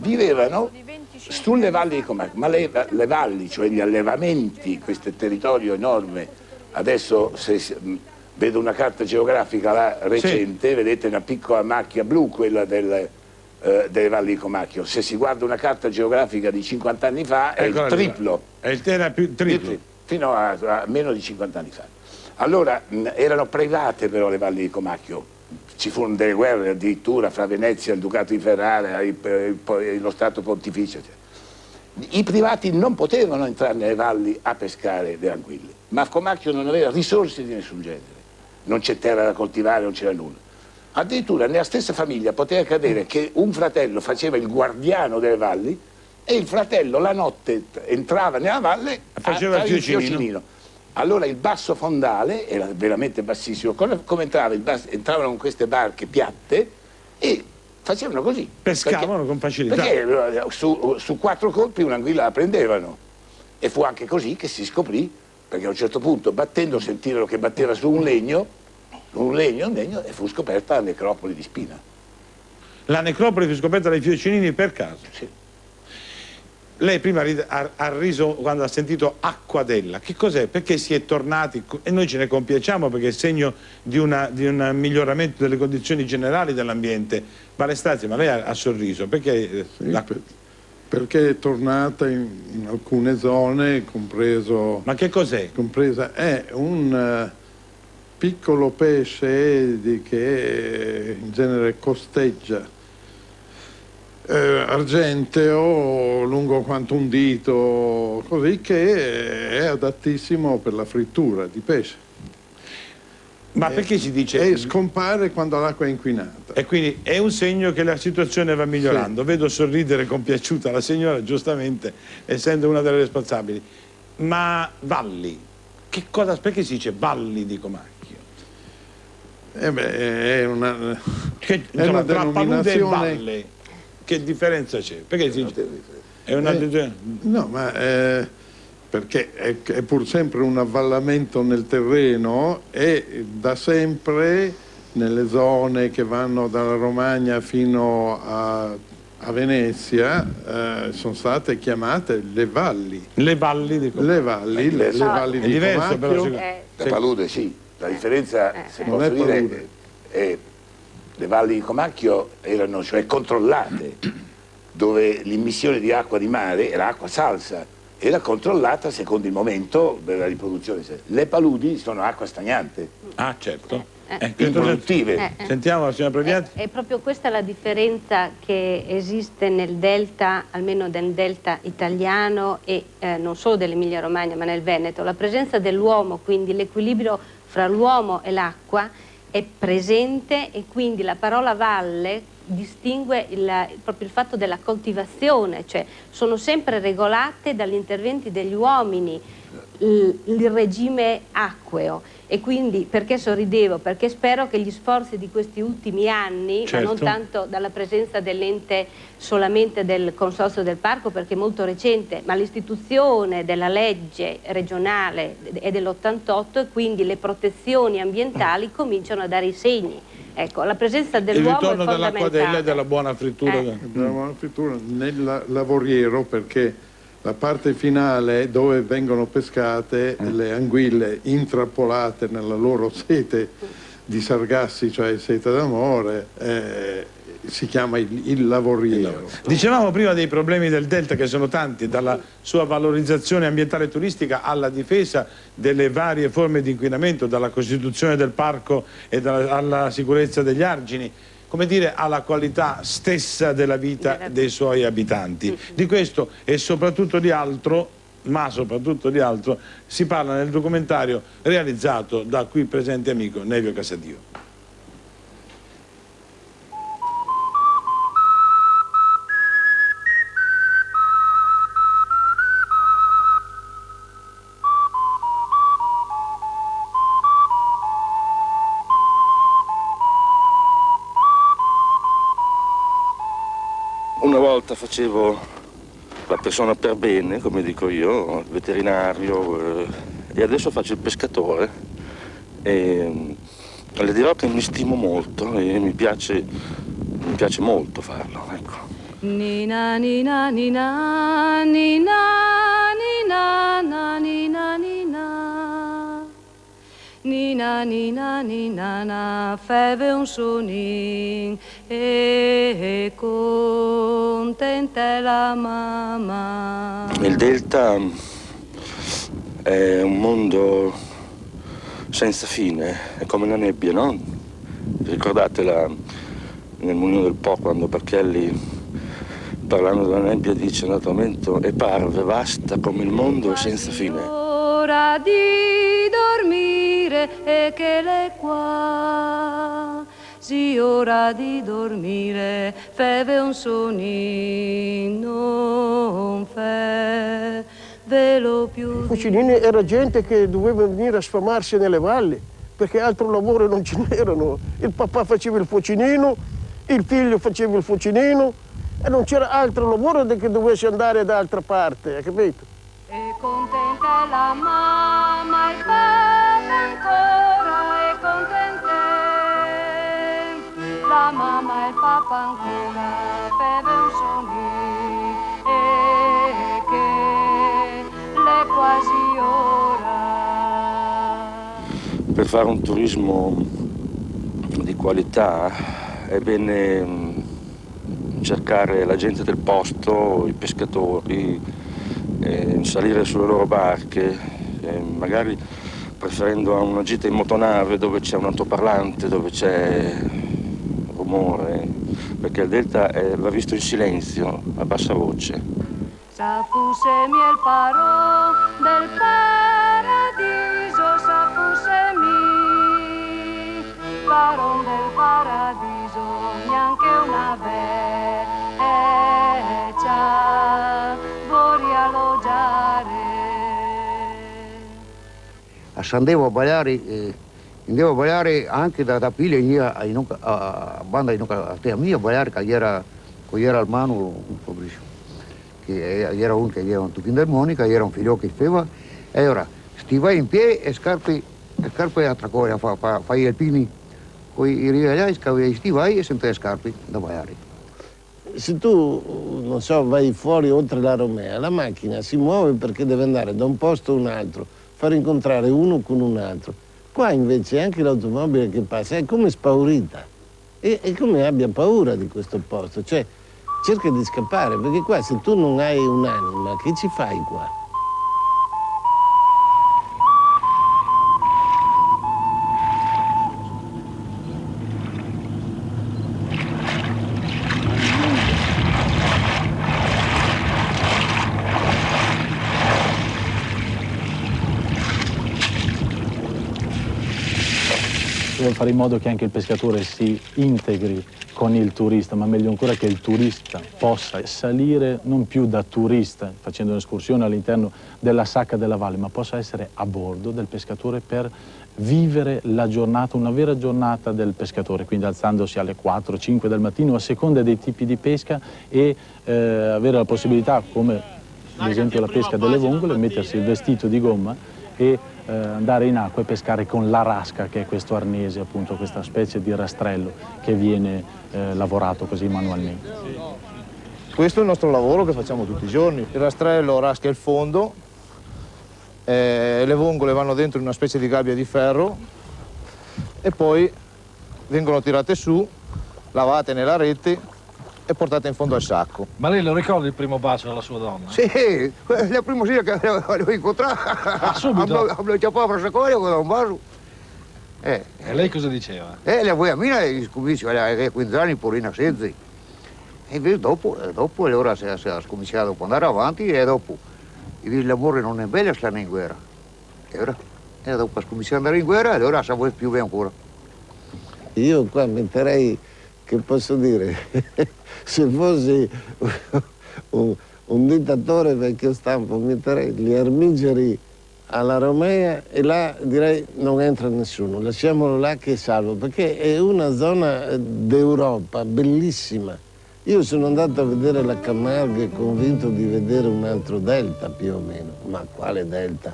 vivevano sulle valli di Comacchio, ma le valli, cioè gli allevamenti, questo territorio enorme, adesso se vedo una carta geografica là, recente, sì, vedete una piccola macchia blu, quella delle valli di Comacchio. Se si guarda una carta geografica di 50 anni fa è il triplo. Era più triplo. Fino a meno di 50 anni fa. Allora, erano private però le valli di Comacchio. Ci furono delle guerre addirittura fra Venezia e il Ducato di Ferrara, lo Stato Pontificio. I privati non potevano entrare nelle valli a pescare le anguille, ma Comacchio non aveva risorse di nessun genere. Non c'è terra da coltivare, non c'era nulla. Addirittura nella stessa famiglia poteva accadere che un fratello faceva il guardiano delle valli e il fratello la notte entrava nella valle e faceva il fiocinino. Allora il basso fondale era veramente bassissimo, come entravano con queste barche piatte e facevano così. Pescavano con facilità. Perché su 4 colpi un'anguilla la prendevano. E fu anche così che si scoprì, perché a un certo punto battendo sentirono che batteva su un legno, e fu scoperta la necropoli di Spina. La necropoli fu scoperta dai fiocinini per caso? Sì. Lei prima ha riso quando ha sentito Acquadella. Che cos'è? Perché si è tornati, e noi ce ne compiacciamo perché è segno di un miglioramento delle condizioni generali dell'ambiente. Balestazzi, ma lei ha sorriso, perché... Sì, perché è tornata in alcune zone, compreso... Ma che cos'è? È un piccolo pesce che in genere costeggia, argenteo, lungo quanto un dito, così, che è adattissimo per la frittura di pesce. Ma perché si dice... E scompare quando l'acqua è inquinata. E quindi è un segno che la situazione va migliorando. Sì. Vedo sorridere compiaciuta la signora, giustamente, essendo una delle responsabili. Ma valli, perché si dice valli di Comacchio? È una tra palude e valle, che differenza c'è? Perché si dice? È una... No, ma... perché è pur sempre un avvallamento nel terreno e da sempre nelle zone che vanno dalla Romagna fino a Venezia sono state chiamate le valli. Le valli di Comacchio. Le valli di Comacchio. La palude sì, la differenza, se posso dire, le valli di Comacchio erano cioè controllate, dove l'immissione di acqua di mare era acqua salsa, era controllata secondo il momento della riproduzione. Le paludi sono acqua stagnante. Ah, certo. Improduttive. Sentiamo la signora Previati. È proprio questa la differenza che esiste nel delta, almeno nel delta italiano e non solo dell'Emilia Romagna ma nel Veneto. La presenza dell'uomo, quindi l'equilibrio fra l'uomo e l'acqua è presente e quindi la parola valle distingue proprio il fatto della coltivazione, cioè sono sempre regolate dagli interventi degli uomini il regime acqueo. E quindi perché sorridevo? Perché spero che gli sforzi di questi ultimi anni, certo, ma non tanto dalla presenza dell'ente solamente del Consorzio del Parco, perché è molto recente, ma l'istituzione della legge regionale è dell'88 e quindi le protezioni ambientali cominciano a dare i segni. Ecco, la presenza dell'uomo è fondamentale. Il ritorno dell'acquadella e della buona frittura. Della buona frittura nel lavoriero, perché la parte finale dove vengono pescate le anguille intrappolate nella loro sete di sargassi, cioè sete d'amore, si chiama il lavoriero. Dicevamo prima dei problemi del delta, che sono tanti, dalla sua valorizzazione ambientale e turistica alla difesa delle varie forme di inquinamento, dalla costituzione del parco e alla sicurezza degli argini, come dire, alla qualità stessa della vita dei suoi abitanti. Di questo e soprattutto di altro, ma soprattutto di altro, si parla nel documentario realizzato da qui presente amico Nevio Casadio. Una volta facevo la persona per bene, come dico io, il veterinario, e adesso faccio il pescatore. E le dirò che mi stimo molto e mi piace molto farlo, ecco. Nina nina nina nina nina na nina nina nina nina nina na feve un sonin e contenta la mamma. Il delta è un mondo senza fine, è come la nebbia, no? Ricordate nel Mulino del Po quando Bacchelli, parlando della nebbia, dice naturalmente e parve vasta come il mondo è senza fine. Ora di dormire e che le qua, sì ora di dormire, feve un sonino, non fe, velo più. I cucinini era gente che doveva venire a sfamarsi nelle valli, perché altro lavoro non ce n'erano. Il papà faceva il fuocinino, il figlio faceva il fuocinino, e non c'era altro lavoro che dovesse andare da altra parte, hai capito? E contenta la mamma, il papà ancora, e contenta la mamma e il papà ancora, feve un sogno, e che l'è quasi ora. Per fare un turismo di qualità è bene cercare la gente del posto, i pescatori, salire sulle loro barche, magari preferendo a una gita in motonave dove c'è un altoparlante, dove c'è rumore, perché il delta va visto in silenzio, a bassa voce. Sa fusemi il paro del paradiso, sa fusemi paro del paradiso, neanche una vecchia vorrei alloggiare. Andevo a ballare anche da pile a banda a te mia a ballare che era al mano che era un che era un tuchindermonica, era un figlio che faceva e ora stiva in piedi e scarpe a tracoria fai il pini poi i rivelai stivai e senza scarpe da ballare. Se tu, non so, vai fuori oltre la Romea, la macchina si muove perché deve andare da un posto a un altro, far incontrare uno con un altro. Qua invece anche l'automobile che passa è come spaurita. È come abbia paura di questo posto. Cioè, cerca di scappare, perché qua se tu non hai un'anima, che ci fai qua? Bisogna fare in modo che anche il pescatore si integri con il turista, ma meglio ancora che il turista possa salire non più da turista facendo un'escursione all'interno della sacca della valle, ma possa essere a bordo del pescatore per vivere la giornata, una vera giornata del pescatore, quindi alzandosi alle 4-5 del mattino a seconda dei tipi di pesca e avere la possibilità, come ad esempio la pesca delle vongole, mettersi il vestito di gomma e andare in acqua e pescare con la rasca, che è questo arnese, appunto, questa specie di rastrello che viene lavorato così manualmente. Questo è il nostro lavoro che facciamo tutti i giorni. Il rastrello rasca il fondo, le vongole vanno dentro in una specie di gabbia di ferro e poi vengono tirate su, lavate nella rete e portate in fondo al sacco. Ma lei lo ricorda il primo bacio della sua donna? Sì, la prima sera che l'avevo incontrata, subito? Abbiamo chiappato per secondo con un bacio. E lei cosa diceva? La voi a me, scominciò, aveva 15 anni, porina senza. E invece dopo allora si è scominciato a andare avanti e dopo l'amore non è bello stare in guerra. E dopo ha cominciato ad andare in guerra e allora si vuole più bene ancora. Io qua metterei, che posso dire, se fossi un dittatore vecchio stampo, metterei gli armigeri alla Romea e là direi non entra nessuno, lasciamolo là che è salvo, perché è una zona d'Europa bellissima. Io sono andato a vedere la Camargue e convinto di vedere un altro delta più o meno, ma quale delta?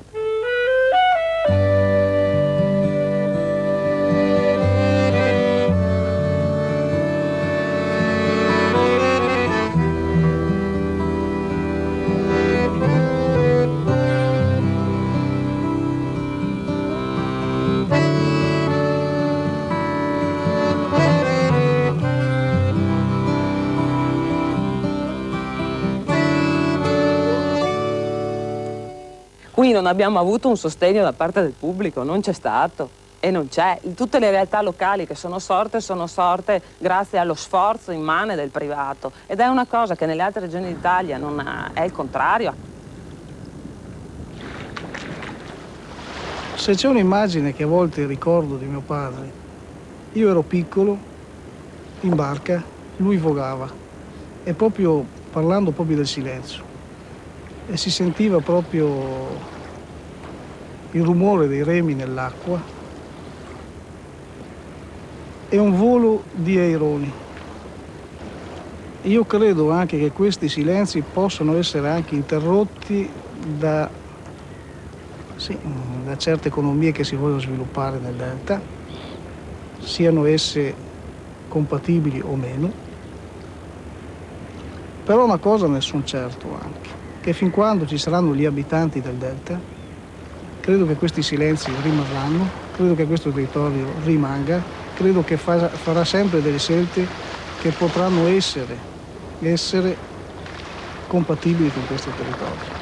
Qui non abbiamo avuto un sostegno da parte del pubblico, non c'è stato. E non c'è. Tutte le realtà locali che sono sorte grazie allo sforzo immane del privato, ed è una cosa che nelle altre regioni d'Italia non è il contrario. Se c'è un'immagine che a volte ricordo di mio padre, io ero piccolo, in barca, lui vogava, e proprio parlando proprio del silenzio, e si sentiva proprio il rumore dei remi nell'acqua e un volo di aironi. Io credo anche che questi silenzi possono essere anche interrotti da certe economie che si vogliono sviluppare nel Delta, siano esse compatibili o meno. Però una cosa ne sono certo anche, che fin quando ci saranno gli abitanti del Delta, credo che questi silenzi rimarranno, credo che questo territorio rimanga, credo che farà sempre delle scelte che potranno essere compatibili con questo territorio.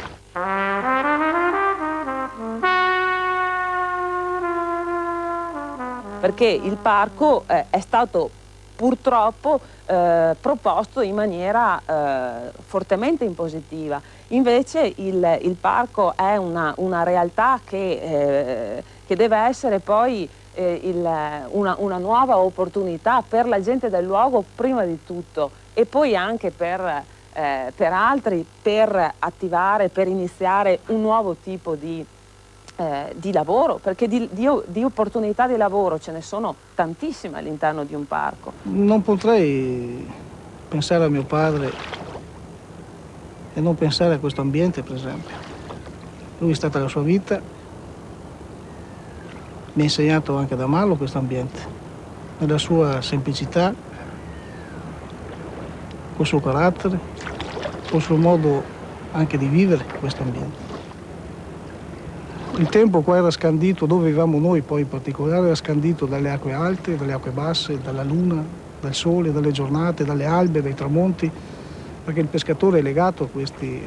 Perché il parco è stato purtroppo proposto in maniera fortemente impositiva. Invece il parco è una realtà che deve essere poi una nuova opportunità per la gente del luogo prima di tutto, e poi anche per altri, per attivare, per iniziare un nuovo tipo di lavoro, perché di opportunità di lavoro ce ne sono tantissime all'interno di un parco. Non potrei pensare a mio padre e non pensare a questo ambiente, per esempio. Lui è stata la sua vita, mi ha insegnato anche ad amarlo questo ambiente, nella sua semplicità, col suo carattere, col suo modo anche di vivere questo ambiente. Il tempo qua era scandito, dove vivevamo noi poi in particolare, era scandito dalle acque alte, dalle acque basse, dalla luna, dal sole, dalle giornate, dalle albe, dai tramonti, perché il pescatore è legato a questi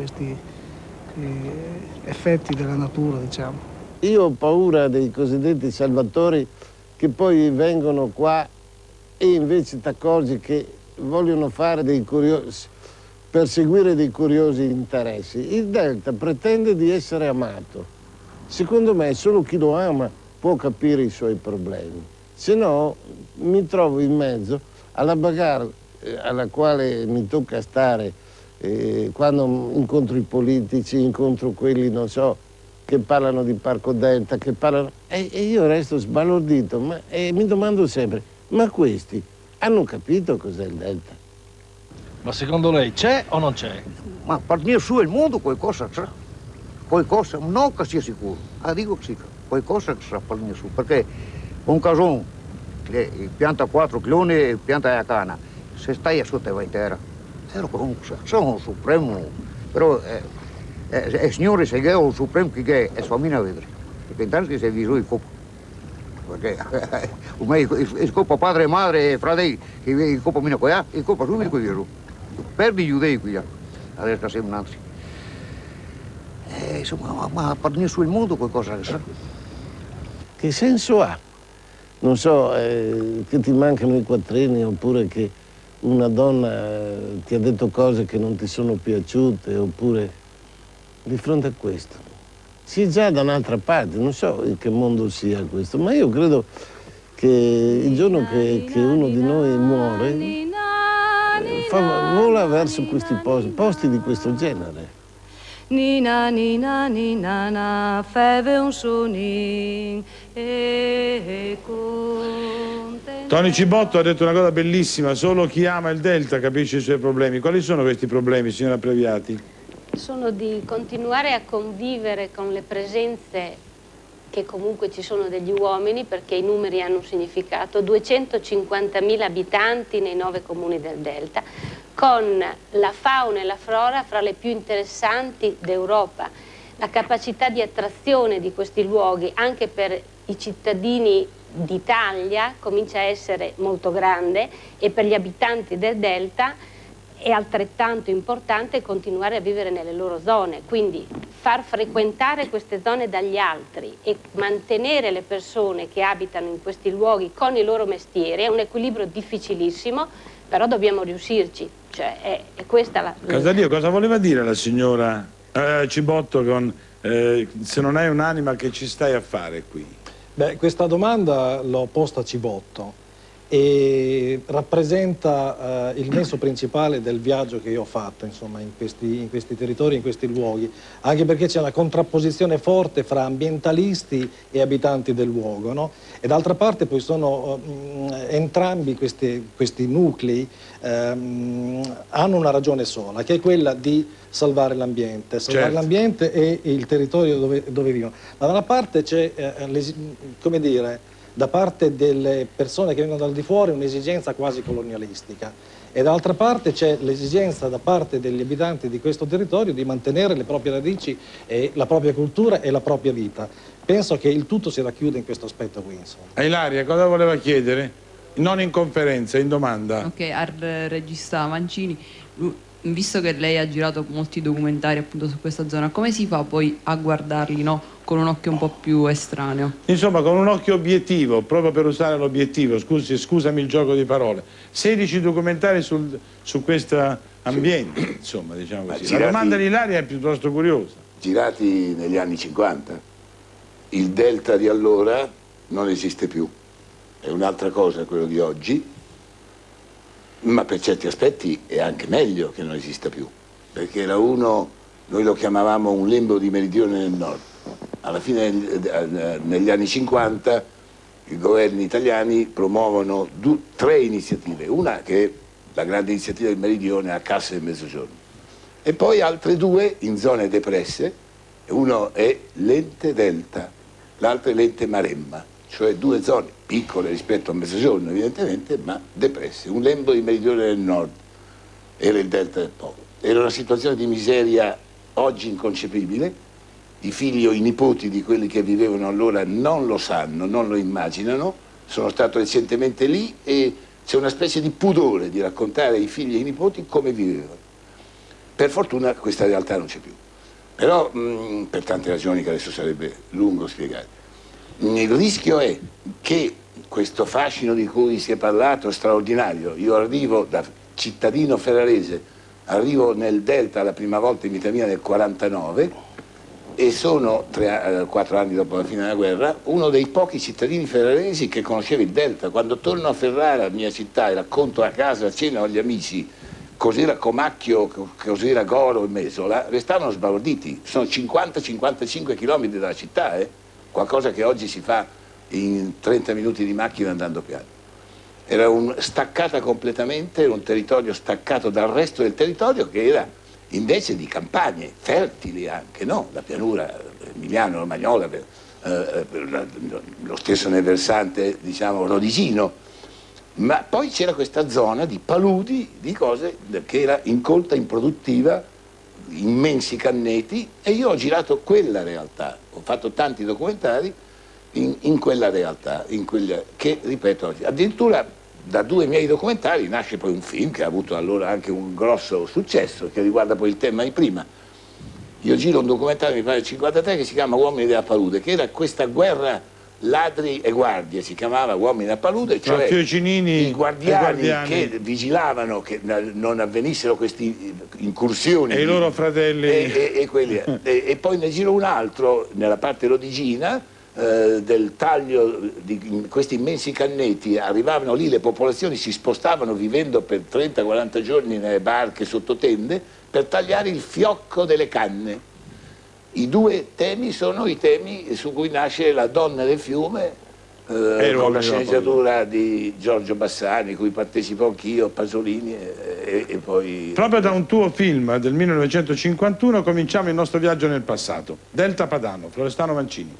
effetti della natura, diciamo. Io ho paura dei cosiddetti salvatori che poi vengono qua e invece ti accorgi che vogliono fare perseguire dei curiosi interessi. Il Delta pretende di essere amato. Secondo me solo chi lo ama può capire i suoi problemi. Se no mi trovo in mezzo alla bagarre alla quale mi tocca stare quando incontro i politici, incontro quelli, non so, che parlano di Parco Delta, che parlano... E io resto sbalordito e mi domando sempre, ma questi hanno capito cos'è il Delta? Ma secondo lei c'è o non c'è? Ma per me su il mondo qualcosa c'è. Qualcosa, non che sia sicuro, dico che sì, qualcosa c'è per me su, perché un casone che pianta 4 cloni e pianta a cana, se stai sotto va in terra, sono un supremo, però il signore se è un supremo che è famiglia a vedere, perché intanto si è visto il coppo, perché il coppo padre e madre e fratelli, il coppo meno qui, il coppo subito qui viene, perdi i giudei qui, adesso siamo innanzi. Insomma, ma per nessuno il mondo qualcosa che sa. Che senso ha? Non so, che ti mancano i quattrini oppure che una donna ti ha detto cose che non ti sono piaciute, oppure di fronte a questo. Si è già da un'altra parte, non so in che mondo sia questo, ma io credo che il giorno che uno di noi muore vola verso questi posti di questo genere. Nina, nina, nina, na, feve un sonin e contento. Tony Cibotto ha detto una cosa bellissima, solo chi ama il Delta capisce i suoi problemi. Quali sono questi problemi, signora Previati? Sono di continuare a convivere con le presenze che comunque ci sono degli uomini, perché i numeri hanno un significato, 250.000 abitanti nei 9 comuni del Delta, con la fauna e la flora fra le più interessanti d'Europa. La capacità di attrazione di questi luoghi anche per i cittadini d'Italia comincia a essere molto grande, e per gli abitanti del Delta è altrettanto importante continuare a vivere nelle loro zone, quindi far frequentare queste zone dagli altri e mantenere le persone che abitano in questi luoghi con i loro mestieri è un equilibrio difficilissimo, però dobbiamo riuscirci, cioè è questa la... Casadio, cosa voleva dire la signora Cibotto con se non hai un'anima che ci stai a fare qui? Beh, questa domanda l'ho posta a Cibotto e rappresenta il nesso principale del viaggio che io ho fatto, insomma, in questi territori, in questi luoghi, anche perché c'è una contrapposizione forte fra ambientalisti e abitanti del luogo, no? E d'altra parte poi sono entrambi questi nuclei hanno una ragione sola, che è quella di salvare l'ambiente, l'ambiente e il territorio dove vivono. Ma da una parte c'è, come dire, da parte delle persone che vengono dal di fuori un'esigenza quasi colonialistica e dall'altra parte c'è l'esigenza da parte degli abitanti di questo territorio di mantenere le proprie radici e la propria cultura e la propria vita. Penso che il tutto si racchiude in questo aspetto qui, insomma. A Ilaria cosa voleva chiedere? Non in conferenza, in domanda. Ok, al regista Mancini, visto che lei ha girato molti documentari appunto su questa zona, come si fa poi a guardarli, no? Con un occhio un po' più estraneo? Insomma, con un occhio obiettivo, proprio per usare l'obiettivo, scusami il gioco di parole. 16 documentari su questo ambiente, insomma, diciamo così. La domanda di Ilaria è piuttosto curiosa. Girati negli anni 50, il delta di allora non esiste più. È un'altra cosa quello di oggi, ma per certi aspetti è anche meglio che non esista più, perché era noi lo chiamavamo un lembo di meridione nel nord. Alla fine, negli anni 50, i governi italiani promuovono 3 iniziative, una che è la grande iniziativa del meridione a Cassa del Mezzogiorno, e poi altre 2 in zone depresse, uno è l'ente delta, l'altro è l'ente Maremma, cioè 2 zone piccole rispetto al Mezzogiorno evidentemente, ma depresse, un lembo di meridione del nord, era il delta del Po. Era una situazione di miseria oggi inconcepibile, i figli o i nipoti di quelli che vivevano allora non lo sanno, non lo immaginano. Sono stato recentemente lì e c'è una specie di pudore di raccontare ai figli e ai nipoti come vivevano. Per fortuna questa realtà non c'è più, però per tante ragioni che adesso sarebbe lungo spiegare. Il rischio è che questo fascino di cui si è parlato, straordinario, io arrivo da cittadino ferrarese, arrivo nel Delta la prima volta in vita mia nel 49 e sono 4 anni dopo la fine della guerra uno dei pochi cittadini ferraresi che conosceva il Delta. Quando torno a Ferrara, la mia città, e racconto a casa, a cena agli amici cos'era Comacchio, cos'era Goro e Mesola, restavano sbalorditi. Sono 50-55 km dalla città, qualcosa che oggi si fa in 30 minuti di macchina andando piano. Era staccata completamente, un territorio staccato dal resto del territorio che era invece di campagne fertili anche, no? La pianura emiliano, romagnola, lo stesso nel versante, diciamo, rodigino, ma poi c'era questa zona di paludi, di cose che era incolta, improduttiva, immensi canneti, e io ho girato quella realtà, ho fatto tanti documentari in quella realtà, che, ripeto, oggi, addirittura da 2 miei documentari nasce poi un film che ha avuto allora anche un grosso successo, che riguarda poi il tema di prima. Io giro un documentario, mi pare del 53, che si chiama Uomini della Palude, che era questa guerra ladri e guardie, si chiamava Uomini della Palude, cioè i guardiani che vigilavano che non avvenissero queste incursioni. E i loro fratelli. E poi ne giro un altro, nella parte rodigina, del taglio di questi immensi canneti. Arrivavano lì, le popolazioni si spostavano vivendo per 30-40 giorni nelle barche sotto tende per tagliare il fiocco delle canne. I 2 temi sono i temi su cui nasce La donna del fiume, con la sceneggiatura di Giorgio Bassani, cui partecipo anch'io, Pasolini e poi... Proprio da un tuo film del 1951 cominciamo il nostro viaggio nel passato. Delta Padano, Florestano Mancini.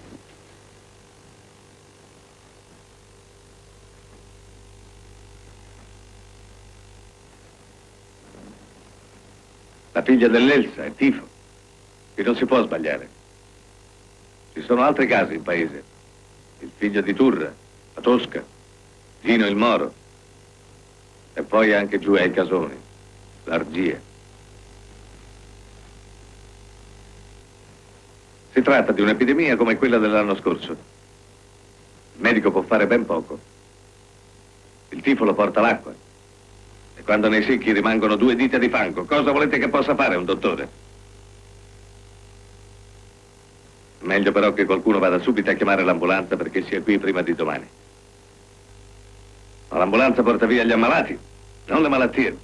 La figlia dell'Elsa, è tifo. Qui non si può sbagliare. Ci sono altri casi in paese. Il figlio di Turra, la Tosca, Gino il Moro. E poi anche giù ai Casoni. l'argia. Si tratta di un'epidemia come quella dell'anno scorso. Il medico può fare ben poco. Il tifo lo porta l'acqua. E quando nei secchi rimangono 2 dita di fango, cosa volete che possa fare un dottore? Meglio però che qualcuno vada subito a chiamare l'ambulanza perché sia qui prima di domani. Ma l'ambulanza porta via gli ammalati, non le malattie.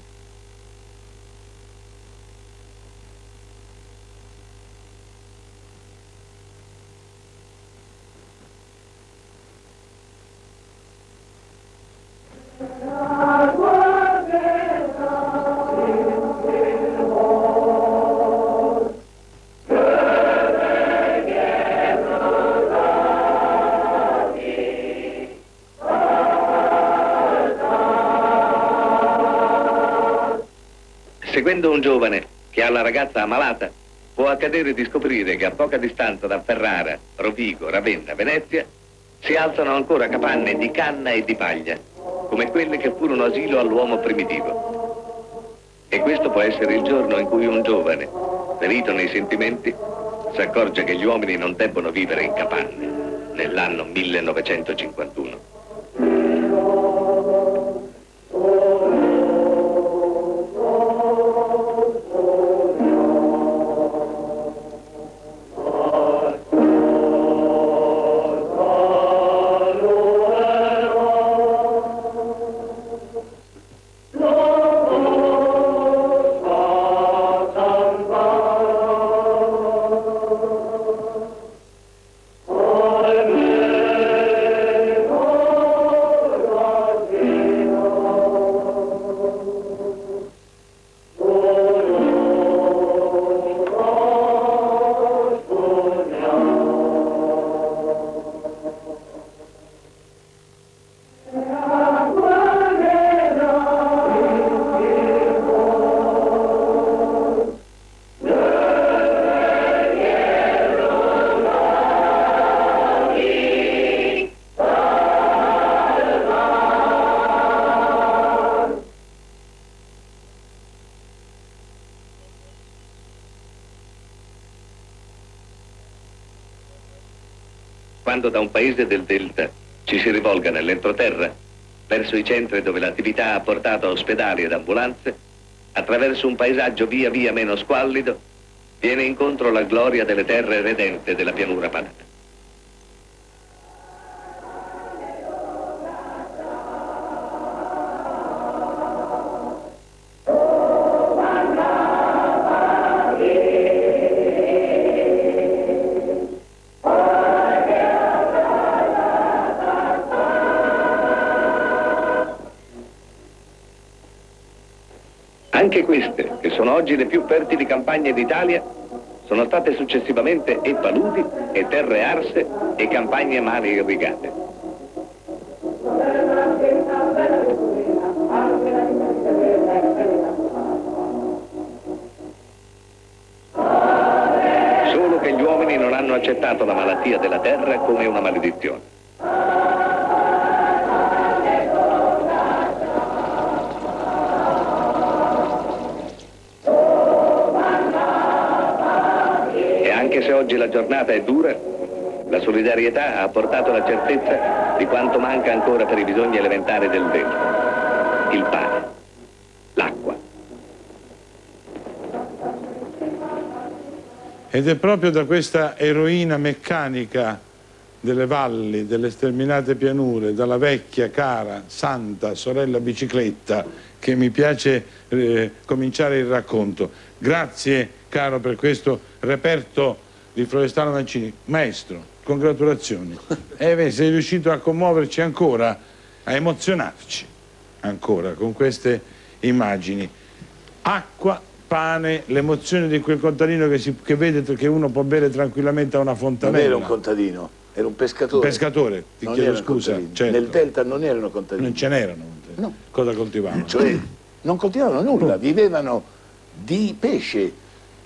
Seguendo un giovane che ha la ragazza ammalata, può accadere di scoprire che a poca distanza da Ferrara, Rovigo, Ravenna, Venezia, si alzano ancora capanne di canna e di paglia, come quelle che furono asilo all'uomo primitivo. E questo può essere il giorno in cui un giovane, ferito nei sentimenti, si accorge che gli uomini non debbono vivere in capanne, nell'anno 1951. Quando da un paese del Delta ci si rivolga nell'entroterra, verso i centri dove l'attività ha portato a ospedali ed ambulanze, attraverso un paesaggio via via meno squallido, viene incontro la gloria delle terre redente della pianura padana. Anche queste, che sono oggi le più fertili campagne d'Italia, sono state successivamente e paludi, e terre arse, e campagne male irrigate. Solo che gli uomini non hanno accettato la malattia della terra come una maledizione. Anche se oggi la giornata è dura, la solidarietà ha portato la certezza di quanto manca ancora per i bisogni elementari del Delta: il pane, l'acqua. Ed è proprio da questa eroina meccanica delle valli, delle sterminate pianure, dalla vecchia, cara, santa sorella bicicletta, che mi piace cominciare il racconto. Grazie, caro, per questo reperto di Florestano Mancini. Maestro, congratulazioni. Sei riuscito a commuoverci ancora, a emozionarci ancora con queste immagini. Acqua, pane, l'emozione di quel contadino che vede che uno può bere tranquillamente a una fontanella. Non era un contadino, era un pescatore. Un pescatore, ti chiedo scusa. Certo. Nel Delta non erano contadini. Non ce n'erano. No. Cosa coltivavano? Cioè, non coltivavano nulla, vivevano di pesce.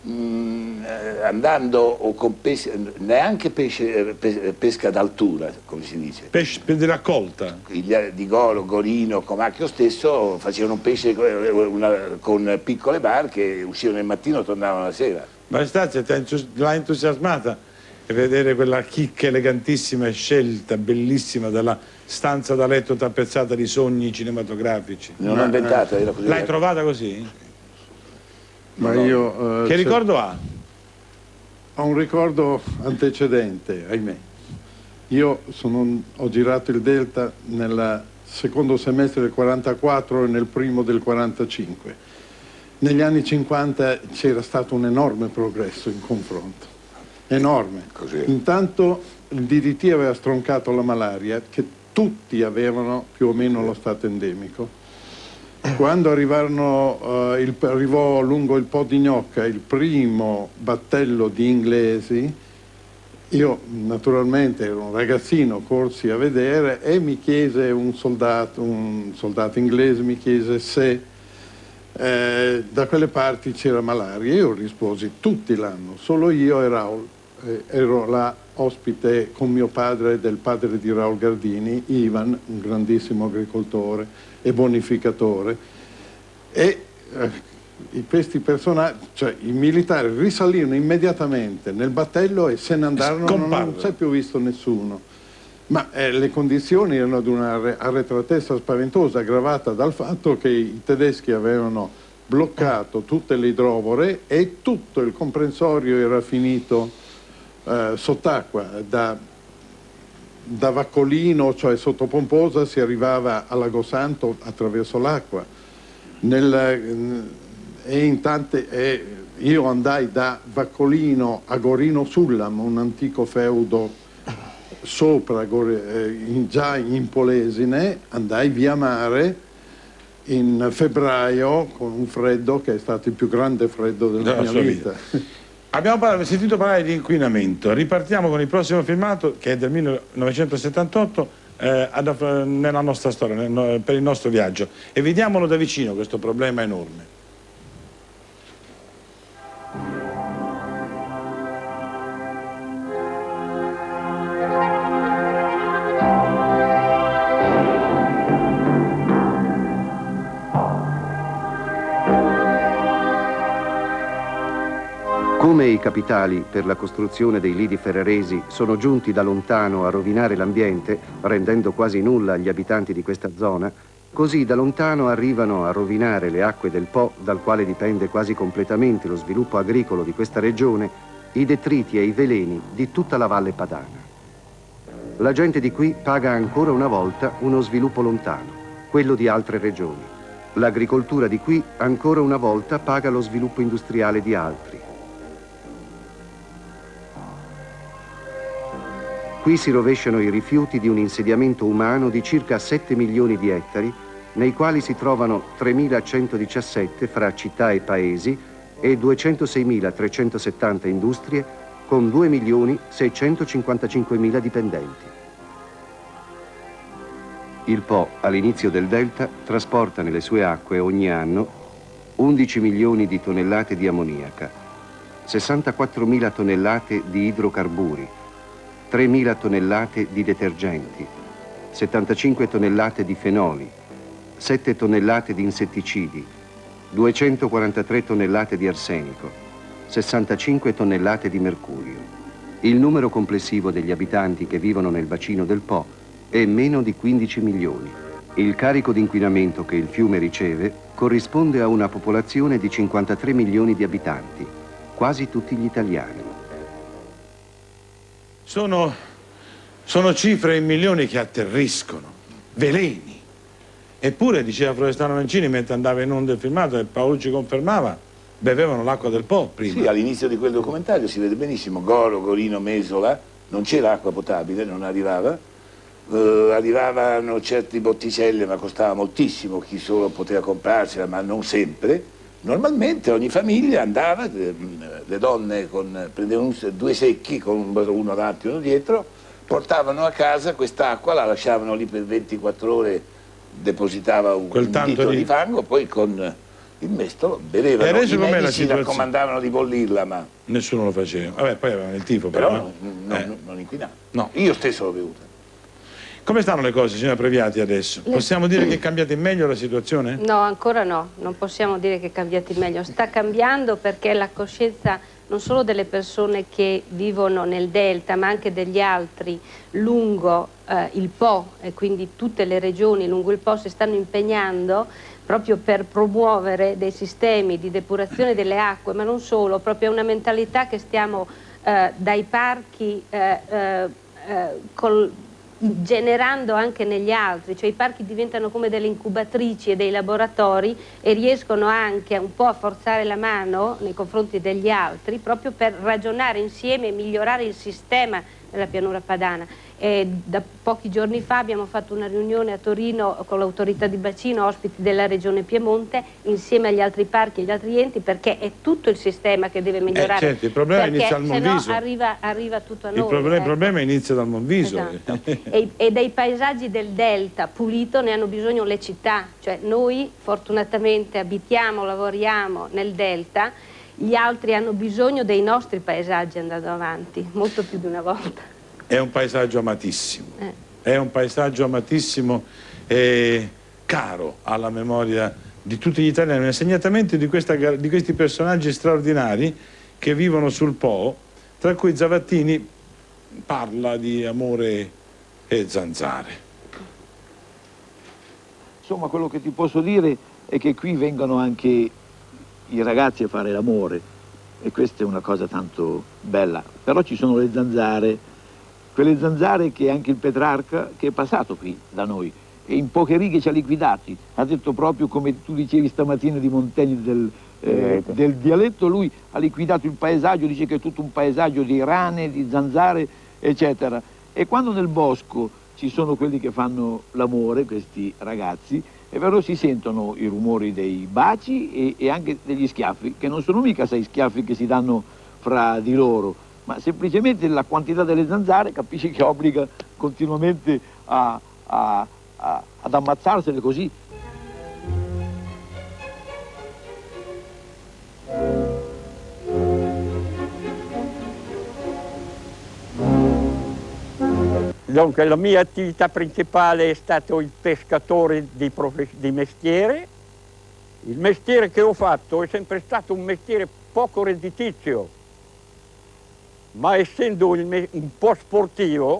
andando o con neanche pesca d'altura, come si dice. Pesce di raccolta? Di Goro, Gorino, Comacchio stesso facevano un pesce con piccole barche, uscivano il mattino e tornavano la sera. Ma Stazio, l'ha entusiasmata vedere quella chicca elegantissima e scelta, bellissima, della stanza da letto tappezzata di sogni cinematografici? Non l'ho inventata, era così. L'hai trovata così? Ma io, che ricordo ha? Ho un ricordo antecedente, ahimè. Io ho girato il Delta nel secondo semestre del 44 e nel primo del 45. Negli anni 50 c'era stato un enorme progresso in confronto, enorme. Così. Intanto il DDT aveva stroncato la malaria, che tutti avevano più o meno lo stato endemico. Quando arrivò lungo il Po di Gnocca il primo battello di inglesi, io naturalmente ero un ragazzino, corsi a vedere e mi chiese un soldato inglese, mi chiese se da quelle parti c'era malaria. Io risposi: tutti l'hanno, solo io e Raul. Ero là ospite con mio padre e del padre di Raul Gardini, Ivan, un grandissimo agricoltore e bonificatore, e questi personaggi, cioè i militari, risalirono immediatamente nel battello e se ne andarono, non si è più visto nessuno. Ma le condizioni erano di una arretratezza spaventosa, aggravata dal fatto che i tedeschi avevano bloccato tutte le idrovore e tutto il comprensorio era finito sott'acqua. Da Vaccolino, cioè sotto Pomposa, si arrivava a Lago Santo attraverso l'acqua. Io andai da Vaccolino a Gorino Sullam, un antico feudo sopra, già in Polesine, andai via mare in febbraio con un freddo che è stato il più grande freddo della mia vita. Abbiamo sentito parlare di inquinamento, ripartiamo con il prossimo filmato che è del 1978 nella nostra storia, per il nostro viaggio, e vediamolo da vicino questo problema enorme. Come i capitali per la costruzione dei lidi ferraresi sono giunti da lontano a rovinare l'ambiente, rendendo quasi nulla gli abitanti di questa zona, così da lontano arrivano a rovinare le acque del Po, dal quale dipende quasi completamente lo sviluppo agricolo di questa regione, i detriti e i veleni di tutta la Valle Padana. La gente di qui paga ancora una volta uno sviluppo lontano, quello di altre regioni. L'agricoltura di qui ancora una volta paga lo sviluppo industriale di altri. Qui si rovesciano i rifiuti di un insediamento umano di circa 7 milioni di ettari, nei quali si trovano 3.117 fra città e paesi e 206.370 industrie con 2.655.000 dipendenti. Il Po, all'inizio del delta, trasporta nelle sue acque ogni anno 11 milioni di tonnellate di ammoniaca, 64.000 tonnellate di idrocarburi, 3.000 tonnellate di detergenti, 75 tonnellate di fenoli, 7 tonnellate di insetticidi, 243 tonnellate di arsenico, 65 tonnellate di mercurio. Il numero complessivo degli abitanti che vivono nel bacino del Po è meno di 15 milioni. Il carico di inquinamento che il fiume riceve corrisponde a una popolazione di 53 milioni di abitanti, quasi tutti gli italiani. Sono cifre in milioni che atterriscono, veleni. Eppure, diceva Florestano Mancini mentre andava in onda il filmato, e Paolo ci confermava, bevevano l'acqua del Po prima. Sì, all'inizio di quel documentario si vede benissimo, Goro, Gorino, Mesola, non c'era acqua potabile, non arrivava, arrivavano certi botticelle ma costava moltissimo, chi solo poteva comprarsela, ma non sempre. Normalmente ogni famiglia andava, le donne prendevano 2 secchi con uno davanti e uno dietro, portavano a casa quest'acqua, la lasciavano lì per 24 ore, depositava un dito di fango, poi con Il mesto lo bevevano, e adesso i com'è la medici situazione? raccomandavano di bollirla, ma nessuno lo faceva. Vabbè, poi avevano il tifo, però non inquinava. No. Io stesso l'ho bevuta. Come stanno le cose, signora Previati, adesso? Possiamo dire che è cambiata in meglio la situazione? No, ancora no, non possiamo dire che è cambiata in meglio. Sta cambiando perché la coscienza non solo delle persone che vivono nel Delta, ma anche degli altri lungo il Po, e quindi tutte le regioni lungo il Po si stanno impegnando proprio per promuovere dei sistemi di depurazione delle acque, ma non solo, proprio una mentalità che stiamo dai parchi generando anche negli altri, cioè i parchi diventano come delle incubatrici e dei laboratori e riescono anche un po' a forzare la mano nei confronti degli altri proprio per ragionare insieme e migliorare il sistema della pianura padana. E da pochi giorni fa abbiamo fatto una riunione a Torino con l'autorità di bacino, ospiti della regione Piemonte, insieme agli altri parchi e agli altri enti, perché è tutto il sistema che deve migliorare. Certo, il problema inizia al Monviso. Se no arriva tutto a noi. Il problema inizia dal Monviso. Esatto. e dei paesaggi del Delta pulito ne hanno bisogno le città, cioè noi fortunatamente abitiamo, lavoriamo nel Delta, gli altri hanno bisogno dei nostri paesaggi andando avanti, molto più di una volta. È un paesaggio amatissimo, è un paesaggio amatissimo e caro alla memoria di tutti gli italiani, segnatamente di questi personaggi straordinari che vivono sul Po, tra cui Zavattini parla di amore e zanzare. Insomma, quello che ti posso dire è che qui vengono anche i ragazzi a fare l'amore e questa è una cosa tanto bella, però ci sono le zanzare, quelle zanzare che anche il Petrarca, che è passato qui da noi e in poche righe ci ha liquidati, ha detto proprio come tu dicevi stamattina di Montaigne del dialetto, lui ha liquidato il paesaggio, dice che è tutto un paesaggio di rane, di zanzare eccetera, e quando nel bosco ci sono quelli che fanno l'amore, questi ragazzi, è vero, si sentono i rumori dei baci e anche degli schiaffi, che non sono mica 6 schiaffi che si danno fra di loro, ma semplicemente la quantità delle zanzare capisci che obbliga continuamente ad ammazzarsele così. Dunque, la mia attività principale è stato il pescatore di mestiere. Il mestiere che ho fatto è sempre stato un mestiere poco redditizio, ma essendo un po' sportivo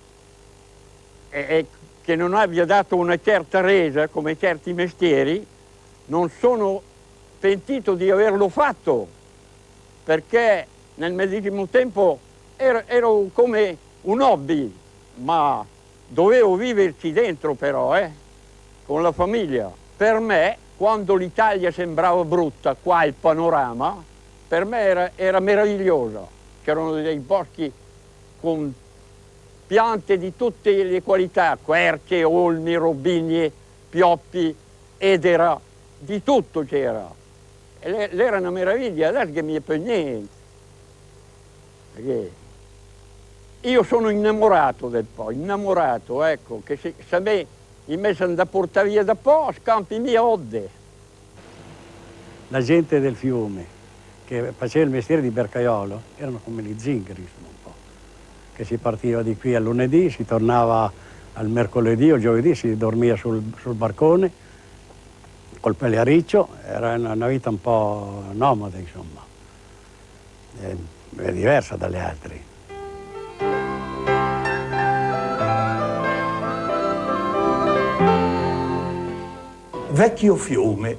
e che non abbia dato una certa resa come certi mestieri, non sono pentito di averlo fatto, perché nel medesimo tempo ero come un hobby, ma dovevo viverci dentro però, con la famiglia. Per me, quando l'Italia sembrava brutta, qua il panorama, per me era meraviglioso. C'erano dei boschi con piante di tutte le qualità, querce, olmi, robinie, pioppi, edera, di tutto c'era. Era una meraviglia, adesso che mi è per niente. Perché io sono innamorato del Po, innamorato, ecco, che se a me mi messo da portare via da Po, scampi mia odde. La gente del fiume che faceva il mestiere di bercaiolo erano come gli zingari, insomma, un po', che si partiva di qui al lunedì, si tornava al mercoledì o giovedì, si dormia sul barcone col pellericcio, era una vita un po' nomade, insomma, è diversa dalle altre. Vecchio fiume,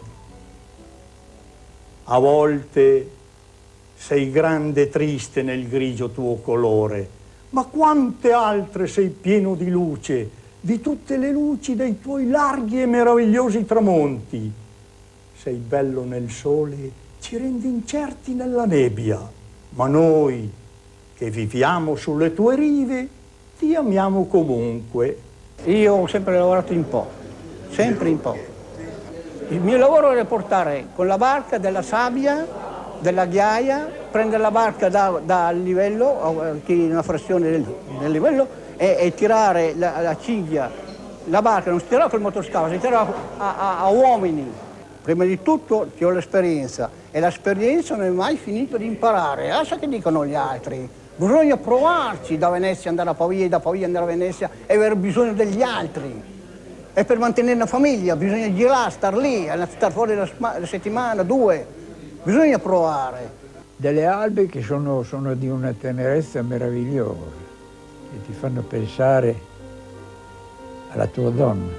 a volte sei grande e triste nel grigio tuo colore, ma quante altre sei pieno di luce, di tutte le luci dei tuoi larghi e meravigliosi tramonti. Sei bello nel sole, ci rendi incerti nella nebbia, ma noi, che viviamo sulle tue rive, ti amiamo comunque. Io ho sempre lavorato in Po, sempre in Po. Il mio lavoro era portare con la barca della sabbia, della ghiaia, prendere la barca dal livello, una frazione del livello, e tirare la ciglia. La barca non si tirava col motoscafo, si tirava a uomini. Prima di tutto ho l'esperienza e l'esperienza non è mai finito di imparare. Lascia che dicono gli altri. Bisogna provarci da Venezia andare a Pavia e da Pavia andare a Venezia e avere bisogno degli altri. E per mantenere una famiglia bisogna girare, star lì, star fuori la settimana, 2. Bisogna provare. Delle albe che sono di una tenerezza meravigliosa, che ti fanno pensare alla tua donna,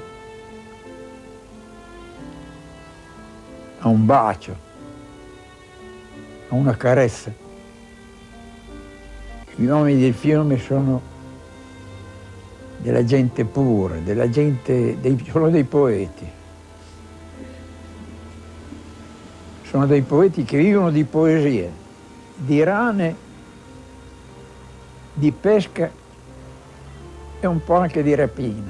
a un bacio, a una carezza. Gli uomini del fiume sono della gente pura, della gente, sono dei poeti. Sono dei poeti che vivono di poesie, di rane, di pesca e un po' anche di rapina.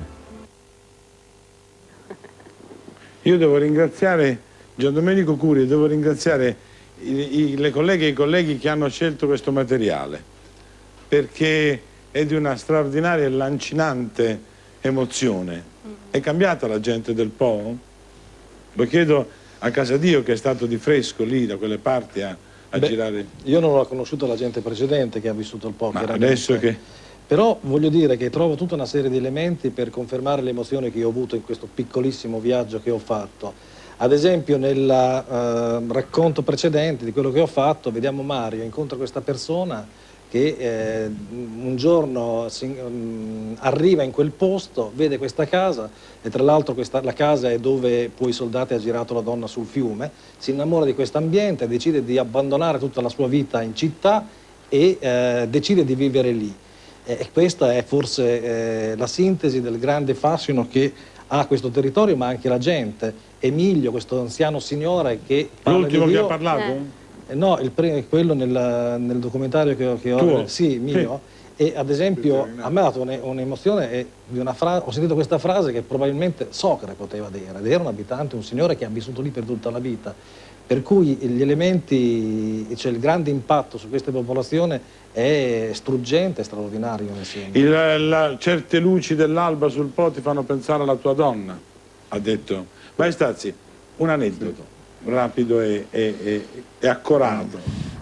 Io devo ringraziare Gian Domenico Curio, devo ringraziare le colleghe e i colleghi che hanno scelto questo materiale, perché è di una straordinaria e lancinante emozione. È cambiata la gente del Po? Lo chiedo a Casadio, che è stato di fresco lì da quelle parti a girare. Io non ho conosciuto la gente precedente che ha vissuto il Po. Ma adesso che... Però voglio dire che trovo tutta una serie di elementi per confermare le emozioni che io ho avuto in questo piccolissimo viaggio che ho fatto. Ad esempio nel racconto precedente di quello che ho fatto, vediamo Mario, incontra questa persona che un giorno arriva in quel posto, vede questa casa e tra l'altro la casa è dove poi i soldati hanno girato la donna sul fiume, si innamora di questo ambiente, decide di abbandonare tutta la sua vita in città e decide di vivere lì. E questa è forse la sintesi del grande fascino che ha questo territorio, ma anche la gente. Emilio, questo anziano signore che parla l'ultimo di Dio, che ha parlato? No, quello nel documentario che ho... Tuo? Sì, mio. Sì. E ad esempio a me ha dato un'emozione di una frase, ho sentito questa frase che probabilmente Socrate poteva dire, ed era un abitante, un signore che ha vissuto lì per tutta la vita. Per cui gli elementi, cioè il grande impatto su questa popolazione è struggente e straordinario insieme. Certe luci dell'alba sul Po ti fanno pensare alla tua donna, ha detto. Maestazzi, un aneddoto rapido e accorato.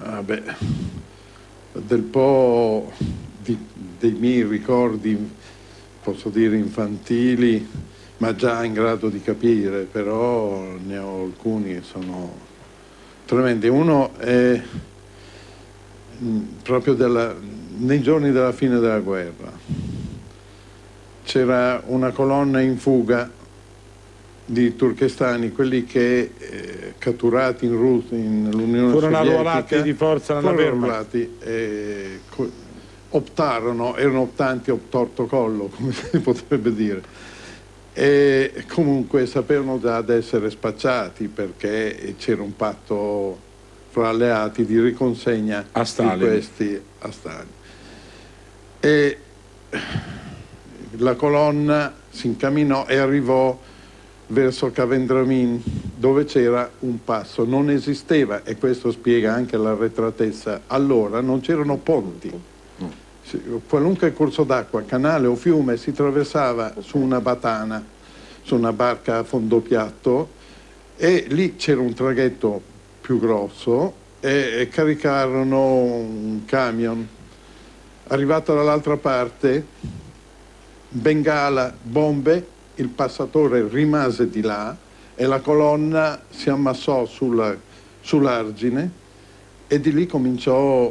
Del Po, dei miei ricordi, posso dire infantili, ma già in grado di capire, però ne ho alcuni che sono tremendi. Uno è proprio nei giorni della fine della guerra. C'era una colonna in fuga di turchestani, quelli che catturati nell'Unione Sovietica furono arruolati di forza nella Wehrmacht, erano optanti obtorto collo, come si potrebbe dire, e comunque sapevano già di essere spacciati perché c'era un patto fra alleati di riconsegna di questi a Stalin. E la colonna si incamminò e arrivò verso Cavendramin, dove c'era un passo. Non esisteva, e questo spiega anche l'arretratezza, allora non c'erano ponti. Qualunque corso d'acqua, canale o fiume si attraversava su una batana, su una barca a fondo piatto, e lì c'era un traghetto più grosso e caricarono un camion. Arrivato dall'altra parte, bengala, bombe, il passatore rimase di là e la colonna si ammassò sull'argine e di lì cominciò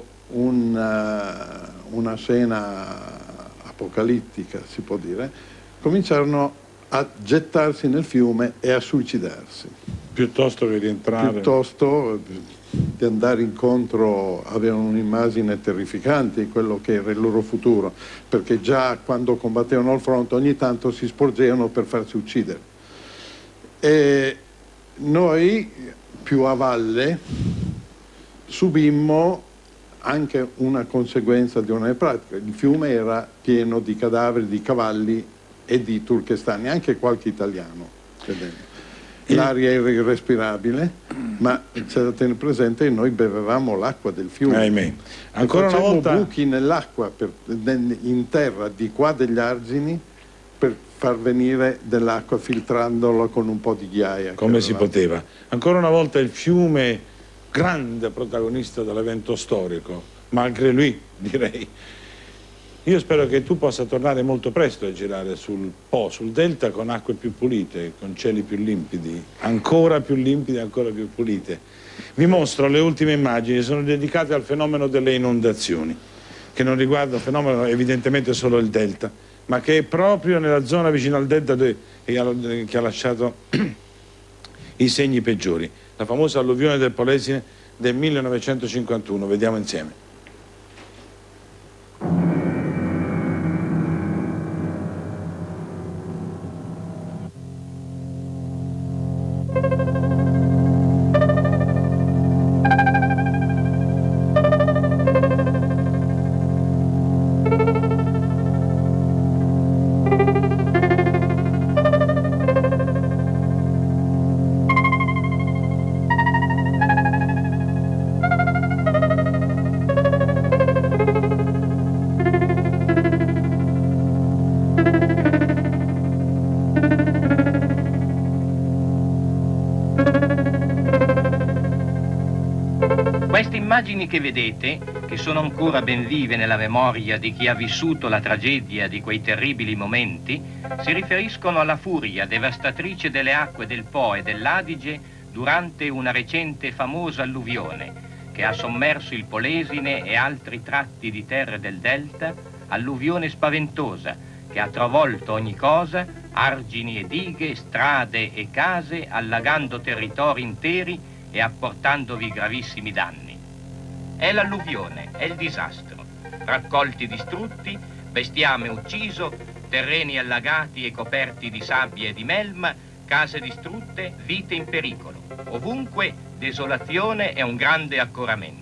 una scena apocalittica, si può dire. Cominciarono a gettarsi nel fiume e a suicidarsi. Piuttosto che rientrare. Piuttosto di andare incontro, avevano un'immagine terrificante di quello che era il loro futuro, perché già quando combattevano al fronte ogni tanto si sporgevano per farsi uccidere. E noi, più a valle, subimmo anche una conseguenza di una pratica. Il fiume era pieno di cadaveri di cavalli e di turchestani, anche qualche italiano. L'aria era irrespirabile, ma c'è da tenere presente che noi bevevamo l'acqua del fiume. Ahimè. Ancora una volta buchi nell'acqua in terra di qua degli argini per far venire dell'acqua filtrandolo con un po' di ghiaia. Come si poteva. Ancora una volta il fiume, grande protagonista dell'evento storico, malgré lui, direi. Io spero che tu possa tornare molto presto a girare sul Po, sul delta, con acque più pulite, con cieli più limpidi, ancora più pulite. Vi mostro le ultime immagini, sono dedicate al fenomeno delle inondazioni, che non riguarda il fenomeno evidentemente solo il delta, ma che è proprio nella zona vicino al delta che ha lasciato i segni peggiori. La famosa alluvione del Polesine del 1951, vediamo insieme. Queste immagini che vedete, che sono ancora ben vive nella memoria di chi ha vissuto la tragedia di quei terribili momenti, si riferiscono alla furia devastatrice delle acque del Po e dell'Adige durante una recente famosa alluvione che ha sommerso il Polesine e altri tratti di terre del delta, alluvione spaventosa che ha travolto ogni cosa, argini e dighe, strade e case, allagando territori interi e apportandovi gravissimi danni. È l'alluvione, è il disastro. Raccolti distrutti, bestiame ucciso, terreni allagati e coperti di sabbia e di melma, case distrutte, vite in pericolo. Ovunque desolazione e un grande accoramento.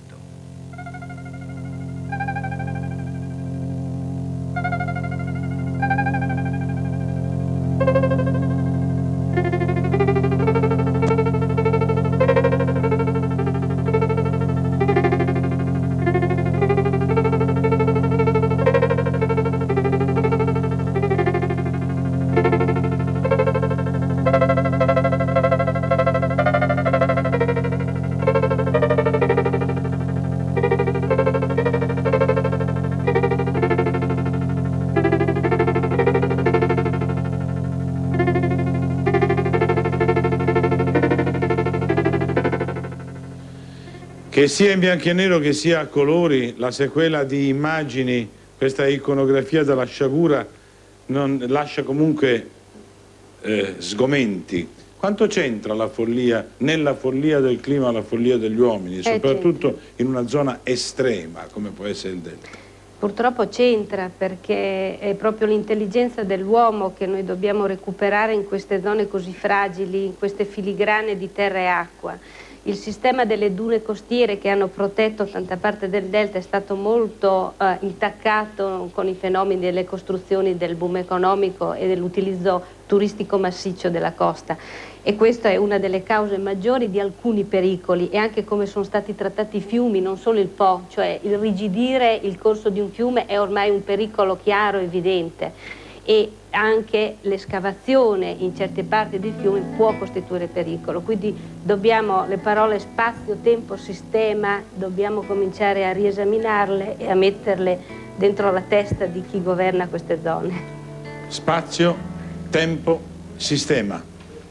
Che sia in bianco e nero che sia a colori, la sequela di immagini, questa iconografia della sciagura non lascia comunque sgomenti. Quanto c'entra la follia, nella follia del clima, la follia degli uomini, soprattutto in una zona estrema come può essere il delta? Purtroppo c'entra, perché è proprio l'intelligenza dell'uomo che noi dobbiamo recuperare in queste zone così fragili, in queste filigrane di terra e acqua. Il sistema delle dune costiere che hanno protetto tanta parte del delta è stato molto intaccato con i fenomeni delle costruzioni, del boom economico e dell'utilizzo turistico massiccio della costa, e questa è una delle cause maggiori di alcuni pericoli, e anche come sono stati trattati i fiumi, non solo il Po, cioè il rigidire il corso di un fiume è ormai un pericolo chiaro, evidente, e anche l'escavazione in certe parti dei fiumi può costituire pericolo. Quindi dobbiamo, le parole spazio, tempo, sistema, dobbiamo cominciare a riesaminarle e a metterle dentro la testa di chi governa queste zone. Spazio, tempo, sistema.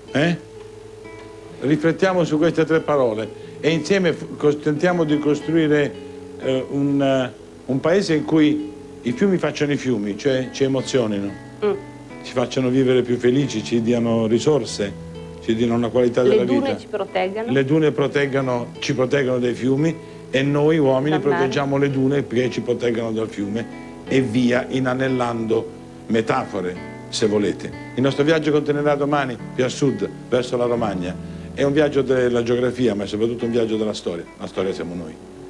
Riflettiamo su queste tre parole e insieme tentiamo di costruire un paese in cui i fiumi facciano i fiumi, cioè ci emozionino, ci facciano vivere più felici, ci diano risorse, ci diano una qualità della vita. Le dune ci proteggano. Le dune ci proteggono dai fiumi, e noi uomini proteggiamo le dune perché ci proteggano dal fiume, e via inanellando metafore, se volete. Il nostro viaggio continuerà domani più a sud, verso la Romagna. È un viaggio della geografia, ma è soprattutto un viaggio della storia. La storia siamo noi.